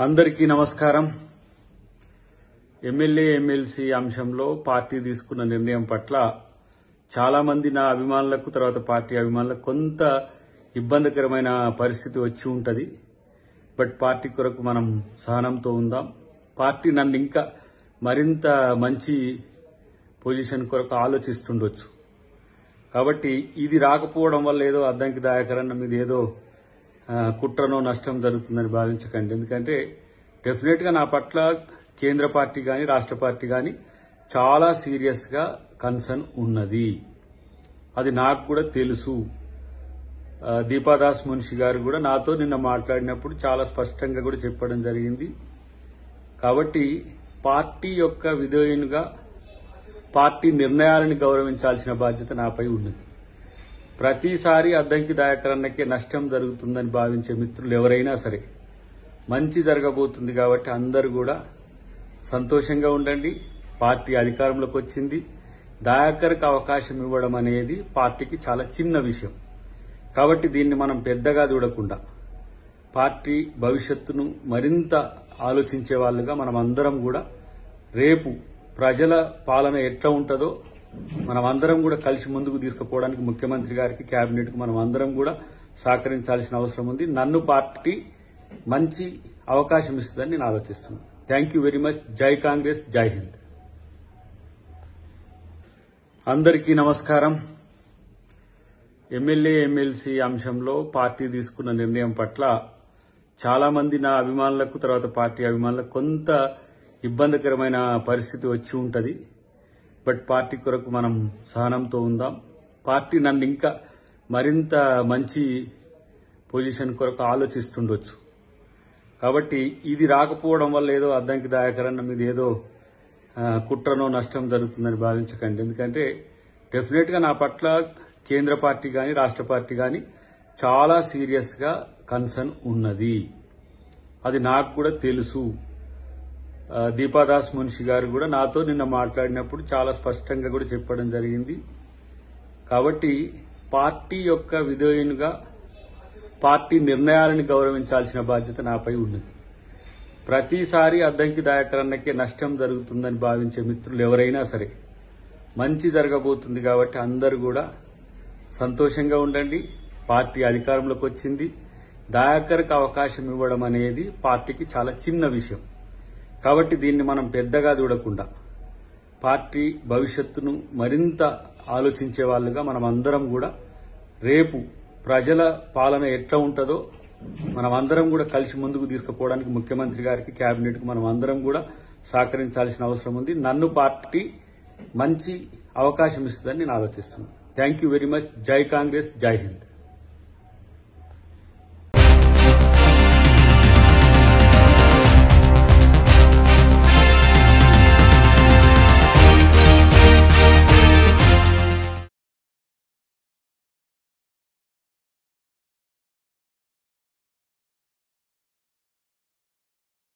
అందరికీ నమస్కారం. MLA MLC అంశంలో పార్టీ తీసుకున్న నిర్ణయం పట్ల చాలా మంది నా అభిమానులకు తర్వాత పార్టీ అభిమానులకు కొంత ఇబ్బందికరమైన పరిస్థితి వచ్చి ఉంటది. బట్ పార్టీ కొరకు మనం సహనంతో ఉందాం. పార్టీ నన్ను ఇంకా మరింత మంచి పొజిషన్ కొరకు ఆలోచిస్తుండొచ్చు. కాబట్టి ఇది రాకపోవడం వల్ల ఏదో అద్దంకి దాయకరన్న మీద ఏదో కుట్రనో నష్టం జరుగుతుందని భావించకండి. ఎందుకంటే డెఫినెట్ గా నా పట్ల కేంద్ర పార్టీ గాని రాష్ట్ర పార్టీ గాని చాలా సీరియస్ గా కన్సర్న్ ఉన్నది. అది నాకు కూడా తెలుసు. దీపాదాస్ మున్షి గారు కూడా నాతో నిన్న మాట్లాడినప్పుడు చాలా స్పష్టంగా కూడా చెప్పడం జరిగింది. కాబట్టి పార్టీ యొక్క విధేయునిగా పార్టీ నిర్ణయాలను గౌరవించాల్సిన బాధ్యత నాపై ఉన్నది. ప్రతిసారి అద్దంకి దాయకరన్నకే నష్టం జరుగుతుందని భావించే మిత్రులు ఎవరైనా సరే మంచి జరగబోతుంది కాబట్టి అందరూ కూడా సంతోషంగా ఉండండి. పార్టీ అధికారంలోకి వచ్చింది. దాయకర్కి అవకాశం ఇవ్వడం అనేది పార్టీకి చాలా చిన్న విషయం. కాబట్టి దీన్ని మనం పెద్దగా చూడకుండా పార్టీ భవిష్యత్తును మరింత ఆలోచించే వాళ్ళుగా మనం అందరం కూడా రేపు ప్రజల పాలన ఎట్లా ఉంటుందో మనం అందరం కూడా కలిసి ముందుకు తీసుకుపోవడానికి ముఖ్యమంత్రి గారికి కేబినెట్ కు మనం అందరం కూడా సహకరించాల్సిన అవసరం ఉంది. నన్ను పార్టీ మంచి అవకాశం ఇస్తుందని నేను ఆలోచిస్తున్నాను. Thank you very much. జై కాంగ్రెస్, జై హింద్. అందరికీ నమస్కారం. ఎమ్మెల్యే ఎమ్మెల్సీ అంశంలో పార్టీ తీసుకున్న నిర్ణయం పట్ల చాలా మంది నా అభిమానులకు తర్వాత పార్టీ అభిమానులకు కొంత ఇబ్బందికరమైన పరిస్థితి వచ్చి ఉంటది. బట్ పార్టీ కొరకు మనం సహనంతో ఉందాం. పార్టీ నన్ను ఇంకా మరింత మంచి పొజిషన్ కొరకు ఆలోచిస్తుండొచ్చు. కాబట్టి ఇది రాకపోవడం వల్ల ఏదో అద్దంకి దాయకరన్న మీద ఏదో కుట్రనో నష్టం జరుగుతుందని భావించకండి. ఎందుకంటే డెఫినెట్ గా నా పట్ల కేంద్ర పార్టీ గాని రాష్ట్ర పార్టీ గాని చాలా సీరియస్ గా కన్సర్న్ ఉన్నది. అది నాకు కూడా తెలుసు. దీపాదాస్ మున్షి గారు కూడా నాతో నిన్న మాట్లాడినప్పుడు చాలా స్పష్టంగా కూడా చెప్పడం జరిగింది. కాబట్టి పార్టీ యొక్క విధేయునిగా పార్టీ నిర్ణయాలను గౌరవించాల్సిన బాధ్యత నాపై ఉన్నది. ప్రతిసారి అద్దంకి దాయకరన్నకే నష్టం జరుగుతుందని భావించే మిత్రులు ఎవరైనా సరే మంచి జరగబోతుంది కాబట్టి అందరూ కూడా సంతోషంగా ఉండండి. పార్టీ అధికారంలోకి వచ్చింది. దాయకర్కి అవకాశం ఇవ్వడం అనేది పార్టీకి చాలా చిన్న విషయం. కాబట్టి దీన్ని మనం పెద్దగా చూడకుండా పార్టీ భవిష్యత్తును మరింత ఆలోచించే వాళ్ళుగా మనం అందరం కూడా రేపు ప్రజల పాలన ఎట్లా ఉంటుందో మనం అందరం కూడా కలిసి ముందుకు తీసుకుపోవడానికి ముఖ్యమంత్రి గారికి కేబినెట్ కు మనం అందరం కూడా సహకరించాల్సిన అవసరం ఉంది. నన్ను పార్టీ మంచి అవకాశం ఇస్తుందని నేను ఆలోచిస్తున్నాను. Thank you very much. జై కాంగ్రెస్, జై హింద్.